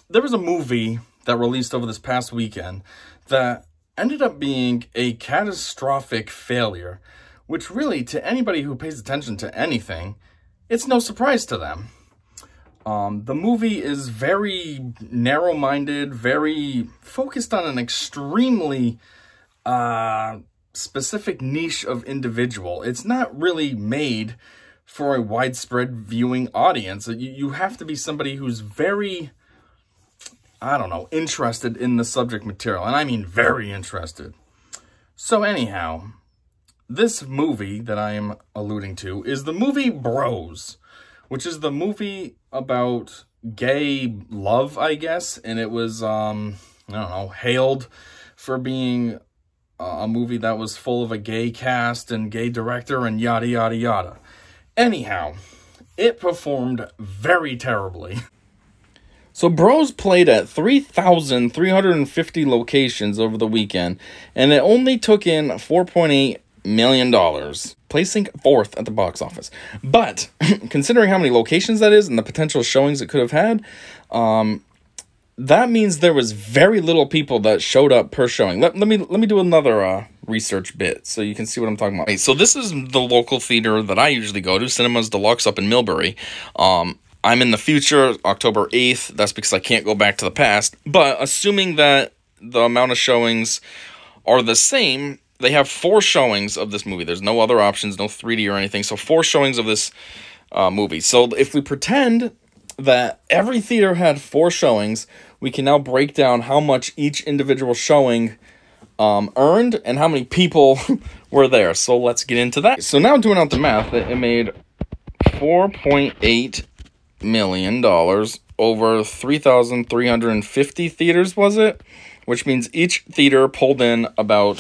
there was a movie that released over this past weekend that ended up being a catastrophic failure, which really, to anybody who pays attention to anything, it's no surprise to them. The movie is very narrow-minded, very focused on an extremely specific niche of individual. It's not really made for a widespread viewing audience. You have to be somebody who's very, I don't know, interested in the subject material. And I mean very interested. So anyhow, this movie that I am alluding to is the movie Bros, which is the movie about gay love, I guess. And it was, I don't know, hailed for being a movie that was full of a gay cast and gay director and yada, yada, yada. Anyhow, it performed very terribly. So Bros played at 3,350 locations over the weekend, and it only took in $4.8 million, placing 4th at the box office. But considering how many locations that is and the potential showings it could have had, that means there was very little people that showed up per showing. Let me do another research bit so you can see what I'm talking about. Okay, so this is the local theater that I usually go to, Cinemas Deluxe up in Millbury. I'm in the future, October 8th. That's because I can't go back to the past. But assuming that the amount of showings are the same, they have 4 showings of this movie. There's no other options, no 3D or anything. So 4 showings of this movie. So if we pretend that every theater had 4 showings, we can now break down how much each individual showing earned and how many people were there. So let's get into that. So now doing out the math, it made $4.8 million over 3,350 theaters, was it? Which means each theater pulled in about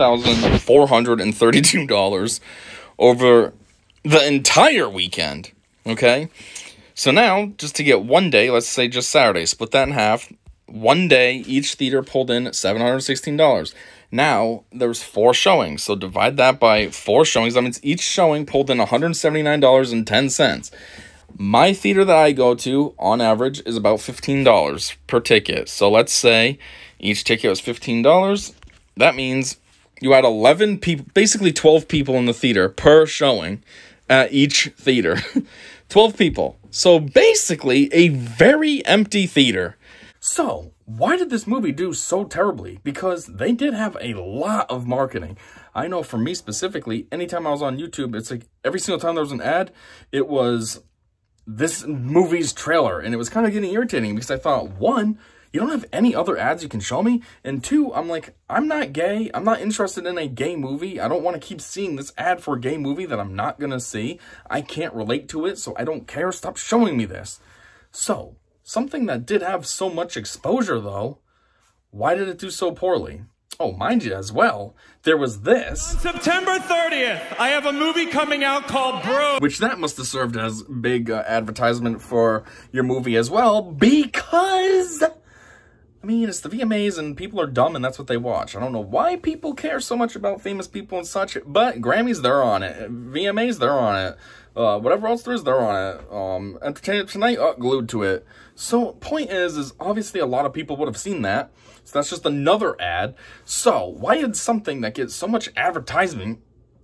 $1,432 over the entire weekend, okay? So now, just to get one day, let's say just Saturday, split that in half. One day, each theater pulled in $716. Now, there's 4 showings, so divide that by 4 showings. That means each showing pulled in $179.10. My theater that I go to, on average, is about $15 per ticket. So let's say each ticket was $15. That means you had 11 people, basically 12 people in the theater per showing at each theater. 12 people. So basically a very empty theater. So why did this movie do so terribly? Because they did have a lot of marketing. I know for me specifically, anytime I was on YouTube, it's like every single time there was an ad, it was this movie's trailer. And it was kind of getting irritating because I thought, 1, you don't have any other ads you can show me? And 2, I'm like, I'm not gay. I'm not interested in a gay movie. I don't want to keep seeing this ad for a gay movie that I'm not going to see. I can't relate to it, so I don't care. Stop showing me this. So, something that did have so much exposure, though, why did it do so poorly? Oh, mind you as well, there was this. On September 30th, I have a movie coming out called Bro. Which that must have served as big advertisement for your movie as well, because I mean, it's the VMAs and people are dumb and that's what they watch. I don't know why people care so much about famous people and such, but Grammys, they're on it. VMAs, they're on it. Whatever else there is, they're on it. Entertainment Tonight, glued to it. So, point is obviously a lot of people would have seen that. So that's just another ad. So, why did something that gets so much advertising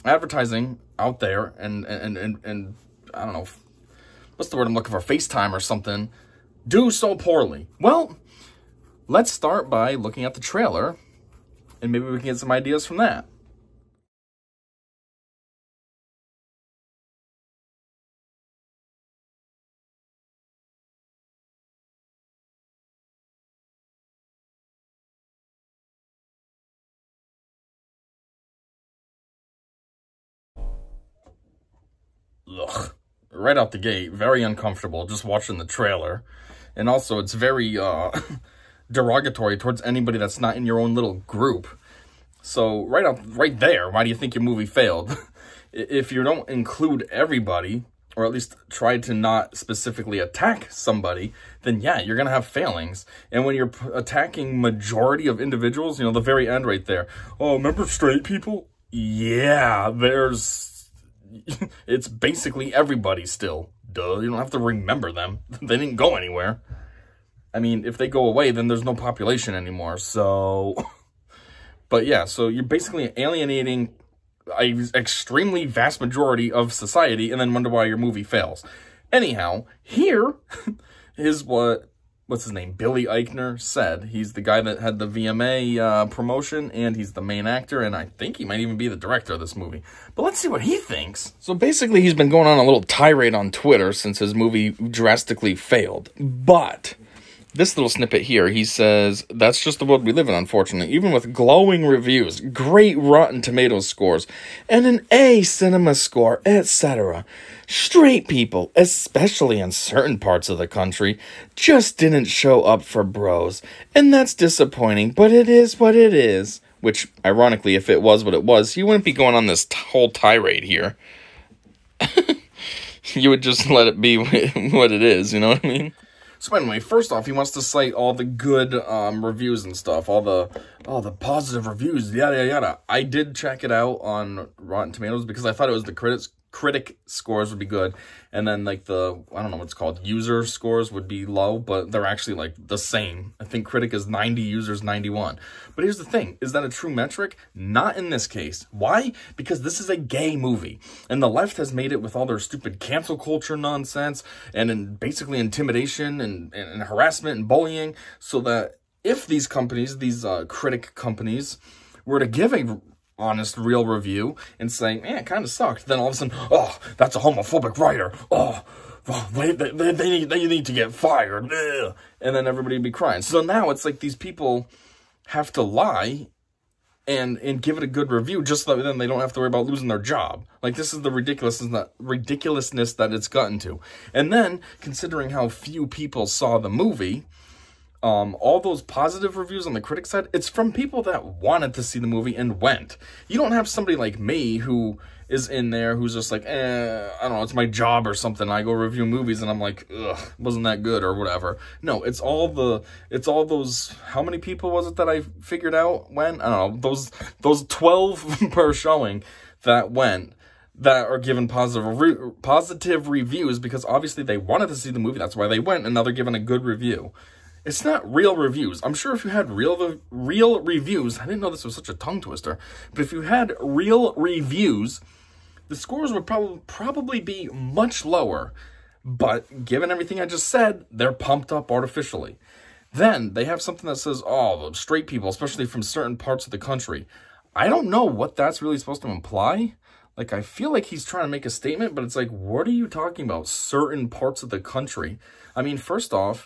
out there and I don't know, what's the word I'm looking for, FaceTime or something, do so poorly? Well, let's start by looking at the trailer, and maybe we can get some ideas from that. Ugh. Right out the gate, very uncomfortable just watching the trailer. And also, it's very derogatory towards anybody that's not in your own little group. So right there, why do you think your movie failed? If you don't include everybody, or at least try to not specifically attack somebody, then yeah, you're gonna have failings. And when you're attacking majority of individuals, you know, the very end right there, oh, remember straight people? Yeah, it's basically everybody still. Duh, you don't have to remember them. They didn't go anywhere. I mean, if they go away, then there's no population anymore. So, but yeah, so you're basically alienating an extremely vast majority of society and then wonder why your movie fails. Anyhow, here is what's his name? Billy Eichner said. He's the guy that had the VMA promotion, and he's the main actor, and I think he might even be the director of this movie. But let's see what he thinks. So basically, he's been going on a little tirade on Twitter since his movie drastically failed. But this little snippet here, he says, that's just the world we live in, unfortunately. Even with glowing reviews, great Rotten Tomatoes scores, and an A cinema score, etc., straight people, especially in certain parts of the country, just didn't show up for bros. And that's disappointing, but it is what it is. Which, ironically, if it was what it was, you wouldn't be going on this whole tirade here. You would just let it be what it is, you know what I mean? So anyway, first off, he wants to cite all the good reviews and stuff, all the positive reviews, yada, yada. I did check it out on Rotten Tomatoes because I thought it was the critic scores would be good, and then like the, I don't know what it's called, user scores would be low, but they're actually like the same. I think critic is 90, users 91. But here's the thing, is that a true metric? Not in this case. Why? Because this is a gay movie, and the left has made it with all their stupid cancel culture nonsense, and basically intimidation, and harassment, and bullying, so that if these companies, these critic companies, were to give a honest, real review and saying, man, it kind of sucked, then all of a sudden, oh, that's a homophobic writer, oh, they need to get fired, ugh. And then everybody would be crying. So now it's like these people have to lie and give it a good review just so that then they don't have to worry about losing their job. Like, this is the ridiculousness that it's gotten to. And then, considering how few people saw the movie, all those positive reviews on the critic side, it's from people that wanted to see the movie and went. You don't have somebody like me who is in there who's just like, I don't know, it's my job or something. I go review movies and I'm like, ugh, wasn't that good or whatever. No, it's all those, how many people was it that I figured out went? I don't know, those 12 per showing that went, that are given positive reviews because obviously they wanted to see the movie. That's why they went, and now they're given a good review. It's not real reviews. I'm sure if you had real reviews, I didn't know this was such a tongue twister, but if you had real reviews, the scores would probably be much lower. But given everything I just said, they're pumped up artificially. Then they have something that says, oh, the straight people, especially from certain parts of the country. I don't know what that's really supposed to imply. Like, I feel like he's trying to make a statement, but it's like, what are you talking about? Certain parts of the country? I mean, first off,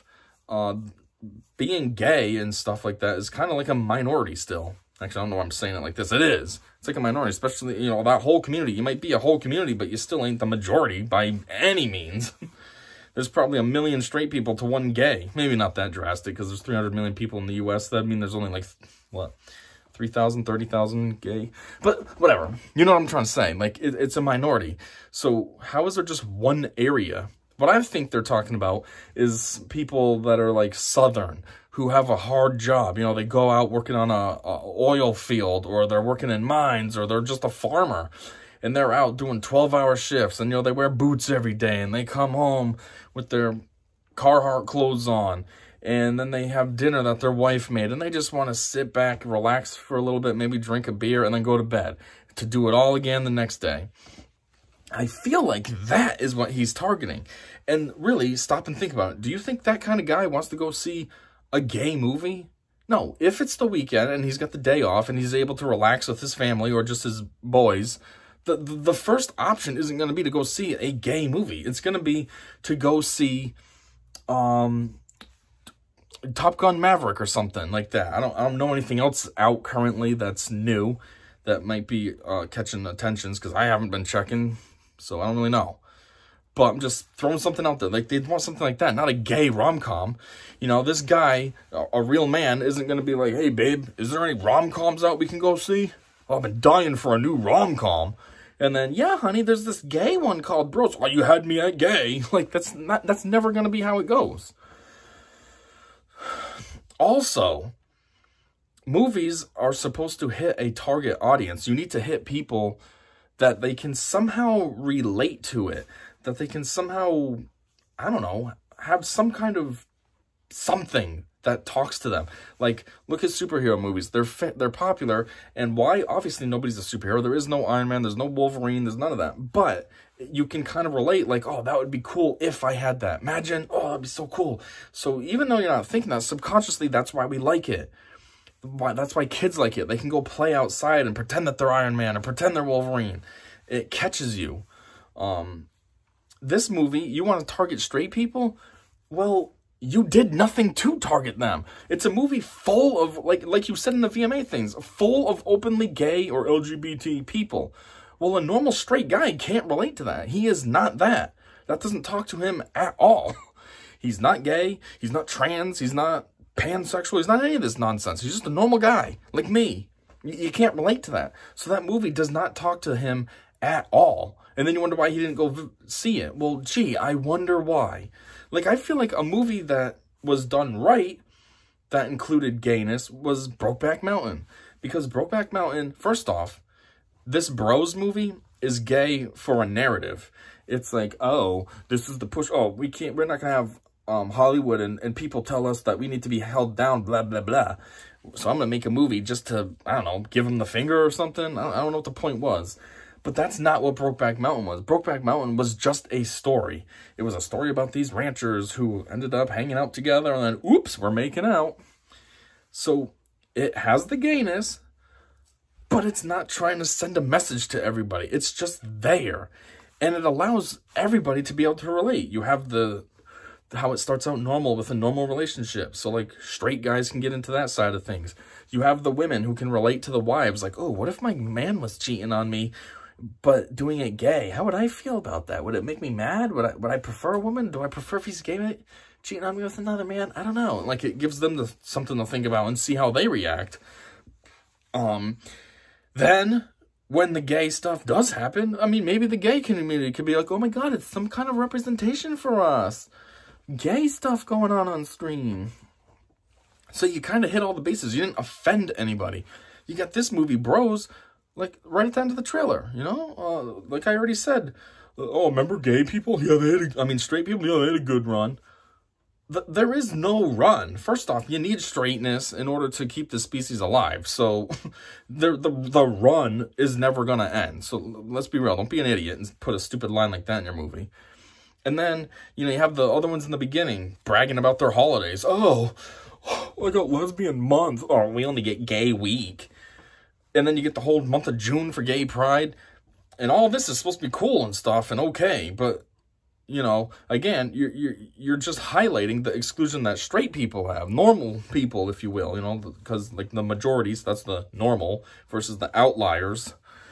being gay and stuff like that is kind of like a minority still. Actually, I don't know why I'm saying it like this. It is. It's like a minority, especially, you know, that whole community. You might be a whole community, but you still ain't the majority by any means. There's probably 1 million straight people to 1 gay. Maybe not that drastic, because there's 300 million people in the U.S. That mean there's only like, what, 3,000, 30,000 gay? But whatever. You know what I'm trying to say. Like, it's a minority. So how is there just one area? What I think they're talking about is people that are like Southern, who have a hard job. You know, they go out working on a oil field, or they're working in mines, or they're just a farmer. And they're out doing 12-hour shifts, and, you know, they wear boots every day, and they come home with their Carhartt clothes on, and then they have dinner that their wife made, and they just want to sit back, relax for a little bit, maybe drink a beer, and then go to bed to do it all again the next day. I feel like that is what he's targeting. And really, stop and think about it. Do you think that kind of guy wants to go see a gay movie? No. If it's the weekend and he's got the day off and he's able to relax with his family or just his boys, the first option isn't going to be to go see a gay movie. It's going to be to go see Top Gun Maverick or something like that. I don't know anything else out currently that's new that might be catching attentions, because I haven't been checking, so I don't really know. But I'm just throwing something out there. Like, they'd want something like that, not a gay rom-com. You know, this guy, a real man, isn't going to be like, hey, babe, is there any rom-coms out we can go see? Oh, I've been dying for a new rom-com. And then, yeah, honey, there's this gay one called Bros. Oh, you had me at gay. Like, that's never going to be how it goes. Also, movies are supposed to hit a target audience. You need to hit people that they can somehow relate to it. That they can somehow, I don't know, have some kind of something that talks to them. Like, look at superhero movies. They're popular, and why? Obviously, nobody's a superhero. There is no Iron Man. There's no Wolverine. There's none of that. But you can kind of relate, like, oh, that would be cool if I had that. Imagine, oh, that'd be so cool. So even though you're not thinking that, subconsciously, that's why we like it. That's why kids like it. They can go play outside and pretend that they're Iron Man or pretend they're Wolverine. It catches you. This movie, you want to target straight people? Well, you did nothing to target them. It's a movie full of, like you said in the VMA things, full of openly gay or LGBT people. Well, a normal straight guy can't relate to that. He is not that. That doesn't talk to him at all. He's not gay. He's not trans. He's not pansexual. He's not any of this nonsense. He's just a normal guy like me. You can't relate to that. So that movie does not talk to him at all. And then you wonder why he didn't go see it. Well, gee, I wonder why. Like, I feel like a movie that was done right, that included gayness, was Brokeback Mountain. Because Brokeback Mountain, first off, this Bros movie is gay for a narrative. It's like, oh, this is the push. Oh, we're not going to have Hollywood and people tell us that we need to be held down, blah, blah, blah. So I'm going to make a movie just to, I don't know, give them the finger or something. I don't know what the point was. But that's not what Brokeback Mountain was. Brokeback Mountain was just a story. It was a story about these ranchers who ended up hanging out together and then, oops, we're making out. So it has the gayness, but it's not trying to send a message to everybody. It's just there. And it allows everybody to be able to relate. You have how it starts out normal with a normal relationship. So, like, straight guys can get into that side of things. You have the women who can relate to the wives. Like, oh, what if my man was cheating on me, but doing it gay? How would I feel about that? Would it make me mad? Would I prefer a woman? Do I prefer if he's gay cheating on me with another man? I don't know. Like, it gives them something to think about and see how they react. Then, when the gay stuff does happen, I mean, maybe the gay community could be like, oh my God, it's some kind of representation for us. Gay stuff going on screen. So you kind of hit all the bases. You didn't offend anybody. You got this movie, Bros, like, right at the end of the trailer, you know? Like I already said, oh, remember gay people? Yeah, straight people? Yeah, they had a good run. There is no run. First off, you need straightness in order to keep the species alive. So the run is never going to end. So let's be real. Don't be an idiot and put a stupid line like that in your movie. And then, you have the other ones in the beginning bragging about their holidays. Oh, I got lesbian month. Oh, we only get gay week. And then you get the whole month of June for gay pride. And all this is supposed to be cool and stuff and okay. But, again, you're just highlighting the exclusion that straight people have. Normal people, if you will, because, like, the majorities, that's the normal versus the outliers.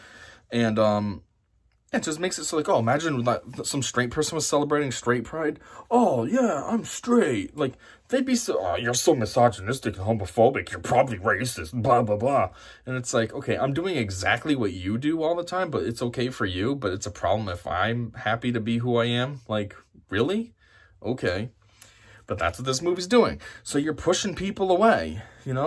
And, it just makes it so, like, oh, imagine that some straight person was celebrating straight pride. Oh, yeah, I'm straight. Like, they'd be so, oh, you're so misogynistic and homophobic. You're probably racist, blah, blah, blah. And it's like, okay, I'm doing exactly what you do all the time, but it's okay for you. But it's a problem if I'm happy to be who I am. Like, really? Okay. But that's what this movie's doing. So you're pushing people away,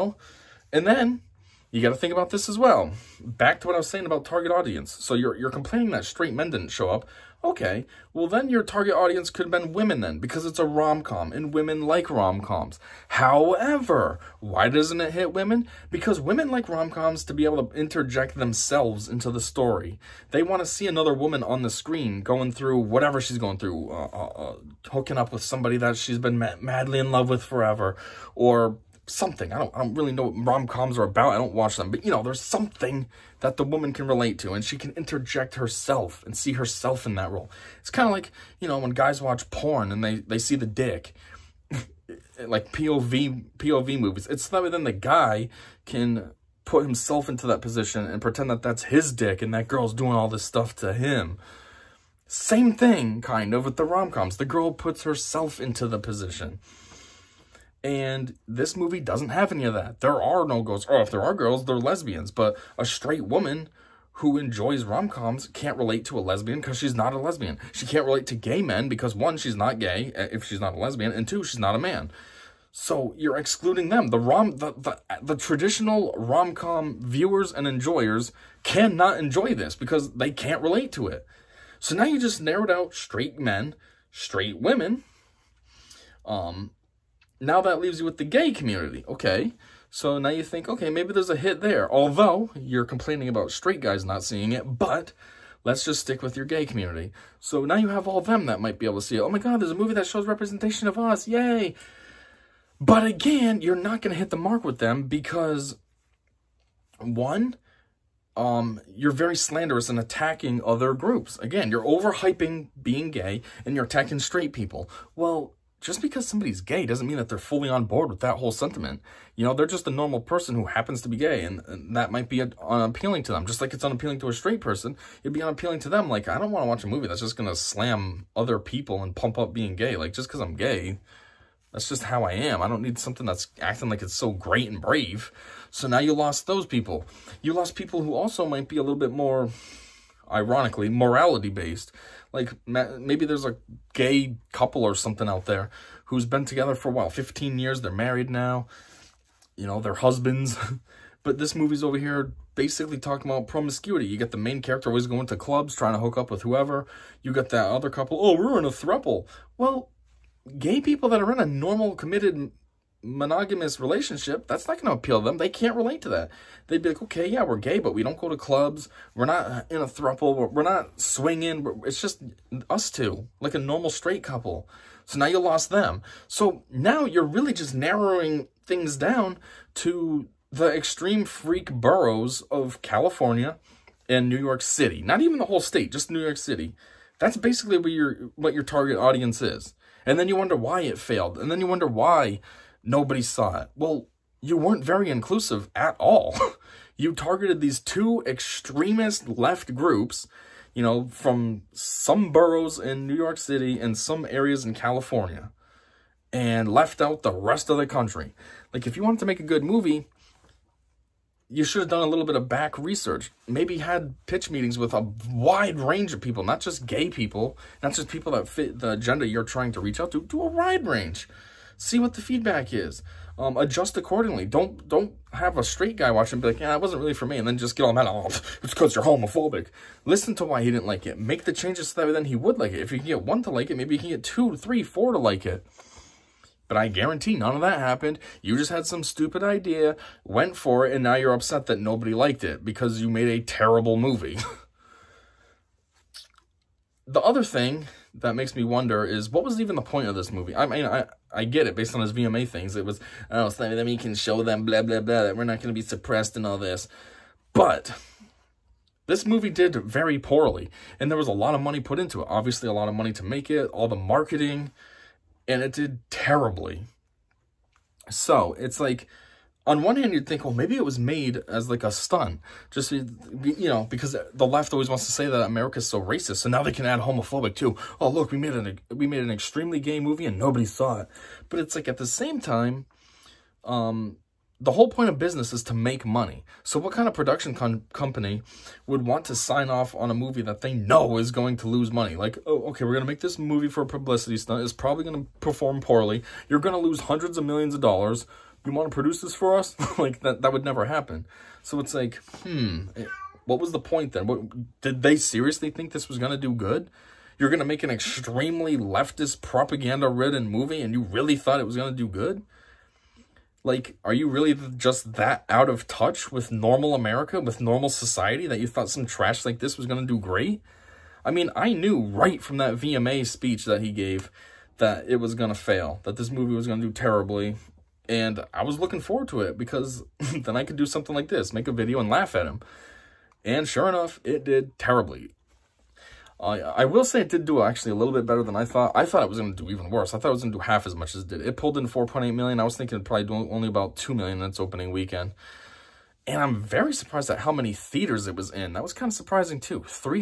And then you got to think about this as well. Back to what I was saying about target audience. So you're complaining that straight men didn't show up. Okay, well then your target audience could have been women then, because it's a rom-com, and women like rom-coms. However, why doesn't it hit women? Because women like rom-coms to be able to interject themselves into the story. They want to see another woman on the screen going through whatever she's going through, hooking up with somebody that she's been madly in love with forever, or something. I don't really know what rom-coms are about. I don't watch them. But, there's something that the woman can relate to, and she can interject herself and see herself in that role. It's kind of like, when guys watch porn and they see the dick, like POV movies. It's that way then the guy can put himself into that position and pretend that that's his dick and that girl's doing all this stuff to him. Same thing, kind of, with the rom-coms. The girl puts herself into the position. And this movie doesn't have any of that. There are no girls. Oh, if there are girls, they're lesbians. But a straight woman who enjoys rom-coms can't relate to a lesbian because she's not a lesbian. She can't relate to gay men because, one, she's not gay if she's not a lesbian, and two, she's not a man. So you're excluding them. The traditional rom-com viewers and enjoyers cannot enjoy this because they can't relate to it. So now you just narrowed out straight men, straight women, now that leaves you with the gay community. Okay, so now you think, okay, maybe there's a hit there. Although you're complaining about straight guys not seeing it, but let's just stick with your gay community. So now you have all them that might be able to see it. Oh my God, there's a movie that shows representation of us. Yay. But again, you're not going to hit the mark with them because, one, you're very slanderous and attacking other groups. Again, you're overhyping being gay and you're attacking straight people. Well, just because somebody's gay doesn't mean that they're fully on board with that whole sentiment. You know, they're just a normal person who happens to be gay, and that might be unappealing to them. Just like it's unappealing to a straight person, it'd be unappealing to them. Like, I don't want to watch a movie that's just going to slam other people and pump up being gay. Like, just because I'm gay, that's just how I am. I don't need something that's acting like it's so great and brave. So now you lost those people. You lost people who also might be a little bit more, ironically, morality-based. Like, maybe there's a gay couple or something out there who's been together for, 15 years. They're married now. You know, they're husbands. But this movie's over here basically talking about promiscuity. You get the main character always going to clubs, trying to hook up with whoever. You got that other couple, oh, we're in a throuple. Well, gay people that are in a normal, committed, monogamous relationship, that's not going to appeal to them. They can't relate to that. They'd be like, okay, yeah, we're gay, but we don't go to clubs. We're not in a throuple. We're not swinging. It's just us two, like a normal straight couple. So now you lost them. So now you're really just narrowing things down to the extreme freak boroughs of California and New York City. Not even the whole state, just New York City. That's basically what your target audience is. And then you wonder why it failed. And then you wonder why nobody saw it. Well, you weren't very inclusive at all. You targeted these two extremist left groups, you know, from some boroughs in New York City and some areas in California, and left out the rest of the country. Like, if you wanted to make a good movie, you should have done a little bit of back research. Maybe had pitch meetings with a wide range of people, not just gay people, not just people that fit the agenda you're trying to reach out to. Do a wide range. See what the feedback is. Adjust accordingly. Don't have a straight guy watch and be like, yeah, it wasn't really for me, and then just get all mad. Oh, it's because you're homophobic. Listen to why he didn't like it. Make the changes so that then he would like it. If you can get one to like it, maybe you can get 2, 3, 4 to like it. But I guarantee none of that happened. You just had some stupid idea, went for it, and now you're upset that nobody liked it because you made a terrible movie. The other thing that makes me wonder is, what was even the point of this movie? I mean, I get it based on his VMA things. It was, oh, so then we can show them blah, blah, blah, that we're not going to be suppressed and all this. But this movie did very poorly, and there was a lot of money put into it. Obviously, a lot of money to make it, all the marketing, and it did terribly. So, it's like, on one hand, you'd think, well, maybe it was made as like a stunt. Just, you know, because the left always wants to say that America's so racist, so now they can add homophobic too. Oh, look, we made an extremely gay movie and nobody saw it. But it's like, at the same time, the whole point of business is to make money. So what kind of production company would want to sign off on a movie that they know is going to lose money? Like, oh, okay, we're going to make this movie for a publicity stunt. It's probably going to perform poorly. You're going to lose hundreds of millions of dollars. You want to produce this for us? Like, that would never happen. So it's like, what was the point then? Did they seriously think this was going to do good? You're going to make an extremely leftist, propaganda-ridden movie, and you really thought it was going to do good? Like, are you really just that out of touch with normal America, with normal society, that you thought some trash like this was going to do great? I mean, I knew right from that VMA speech that he gave that it was going to fail, that this movie was going to do terribly. And I was looking forward to it because then I could do something like this, make a video and laugh at him. And sure enough, it did terribly. I will say it did do actually a little bit better than I thought. I thought it was going to do even worse. I thought it was going to do half as much as it did. It pulled in $4.8 million. I was thinking it'd probably do only about $2 million in its opening weekend. And I'm very surprised at how many theaters it was in. That was kind of surprising too.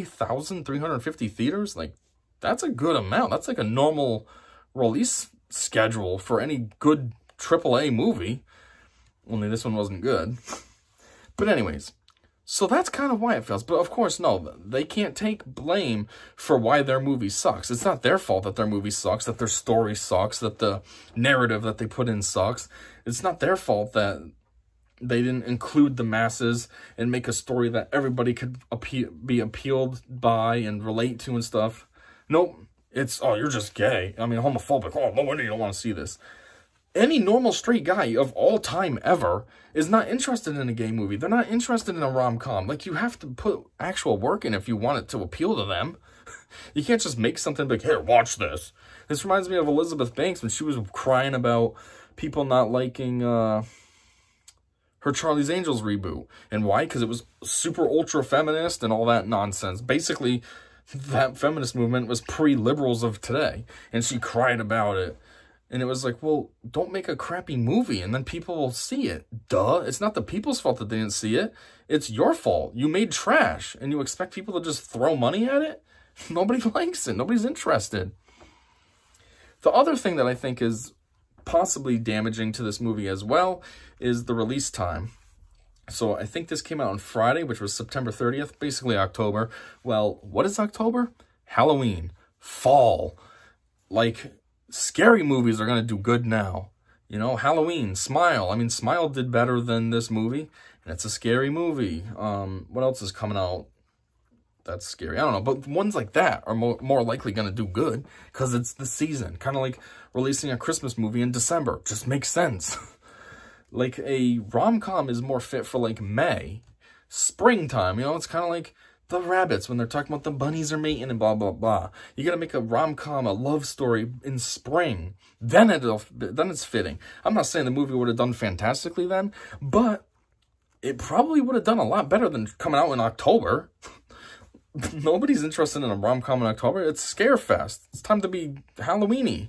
3,350 theaters? Like, that's a good amount. That's like a normal release schedule for any good AAA movie, only this one wasn't good. But anyways, so that's kind of why it fails. But of course, no, they can't take blame for why their movie sucks. It's not their fault that their movie sucks, that their story sucks, that the narrative that they put in sucks. It's not their fault that they didn't include the masses and make a story that everybody could be appealed by and relate to and stuff. Nope, it's, oh, you're just gay. I mean, homophobic. Oh, no wonder you don't want to see this. any normal straight guy of all time ever is not interested in a gay movie. They're not interested in a rom-com. Like, you have to put actual work in if you want it to appeal to them. You can't just make something like, here, watch this. This reminds me of Elizabeth Banks when she was crying about people not liking her Charlie's Angels reboot. And why? Because it was super ultra-feminist and all that nonsense. Basically, that feminist movement was pre-liberals of today. And she cried about it. And it was like, well, don't make a crappy movie and then people will see it. Duh. It's not the people's fault that they didn't see it. It's your fault. You made trash and you expect people to just throw money at it? Nobody likes it. Nobody's interested. The other thing that I think is possibly damaging to this movie as well is the release time. So I think this came out on Friday, which was September 30th, basically October. Well, what is October? Halloween. Fall. Like, scary movies are going to do good now. You know, Halloween, Smile. I mean, Smile did better than this movie, and it's a scary movie. What else is coming out that's scary? I don't know, but ones like that are more likely going to do good because it's the season. Kind of like releasing a Christmas movie in December. Just makes sense. Like, a rom-com is more fit for, like, May. Springtime, you know, it's kind of like the rabbits when they're talking about the bunnies are mating and blah, blah, blah. You got to make a rom-com, a love story in spring. Then it's fitting. I'm not saying the movie would have done fantastically then, but it probably would have done a lot better than coming out in October. Nobody's interested in a rom-com in October. It's Scare Fest. It's time to be Halloween-y.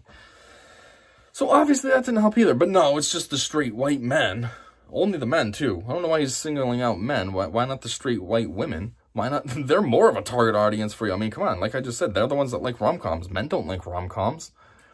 So obviously that didn't help either. But no, it's just the straight white men. Only the men, too. I don't know why he's singling out men. Why not the straight white women? Why not? They're more of a target audience for you. I mean, come on. Like I just said, they're the ones that like rom-coms. Men don't like rom-coms.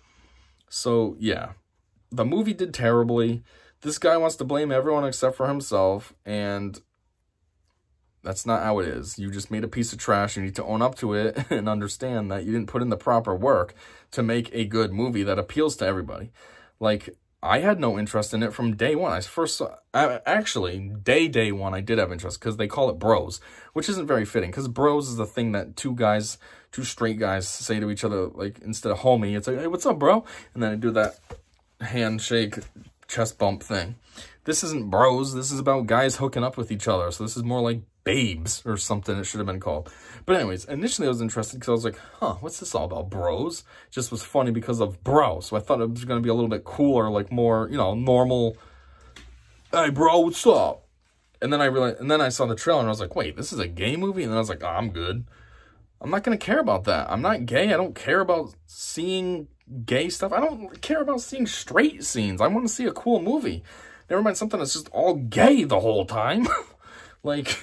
So, yeah. The movie did terribly. This guy wants to blame everyone except for himself. And that's not how it is. You just made a piece of trash. You need to own up to it and understand that you didn't put in the proper work to make a good movie that appeals to everybody. Like, I had no interest in it from day one. Actually, day one, I did have interest because they call it bros, which isn't very fitting because bros is the thing that two straight guys say to each other, like, instead of homie, it's like, hey, what's up, bro? And then I do that handshake, chest bump thing. This isn't bros. This is about guys hooking up with each other. So this is more like babes or something it should have been called. But anyways, initially I was interested because I was like, huh, what's this all about? Bros? Just was funny because of bro. So I thought it was going to be a little bit cooler, like more, you know, normal. Hey, bro, what's up? And then I realized, and then I saw the trailer and I was like, wait, this is a gay movie? And then I was like, oh, I'm good. I'm not going to care about that. I'm not gay. I don't care about seeing gay stuff. I don't care about seeing straight scenes. I want to see a cool movie. Never mind something that's just all gay the whole time. Like,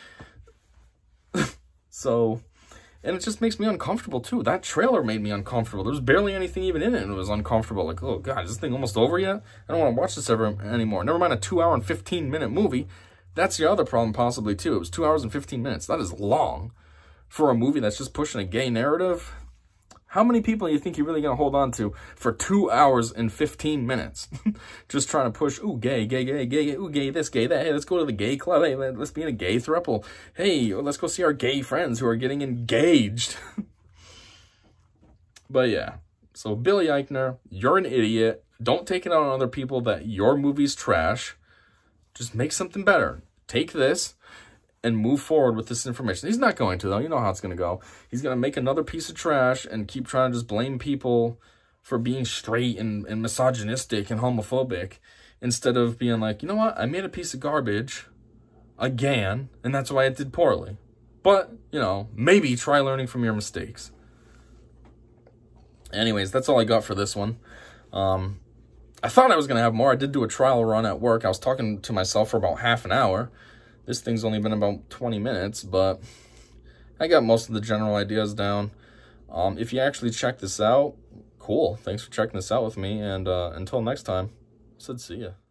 so, and it just makes me uncomfortable too. That trailer made me uncomfortable. There was barely anything even in it and it was uncomfortable. Like, oh God, is this thing almost over yet? I don't want to watch this anymore. Never mind a 2 hour and 15-minute movie. That's the other problem possibly too. It was 2 hours and 15 minutes. That is long for a movie that's just pushing a gay narrative. How many people do you think you're really going to hold on to for 2 hours and 15 minutes? Just trying to push, ooh, gay, ooh, gay, this, gay, that. Hey, let's go to the gay club. Hey, let's be in a gay throuple. Hey, let's go see our gay friends who are getting engaged. But yeah, so Billy Eichner, you're an idiot. Don't take it out on other people that your movie's trash. Just make something better. Take this and move forward with this information. He's not going to, though. You know how it's going to go. He's going to make another piece of trash and keep trying to just blame people for being straight and misogynistic and homophobic instead of being like, you know what? I made a piece of garbage again, and that's why it did poorly. But, you know, maybe try learning from your mistakes. Anyways, that's all I got for this one. I thought I was going to have more. I did do a trial run at work. I was talking to myself for about half an hour. This thing's only been about 20 minutes, but I got most of the general ideas down. If you actually check this out, cool. Thanks for checking this out with me, and until next time, I said see ya.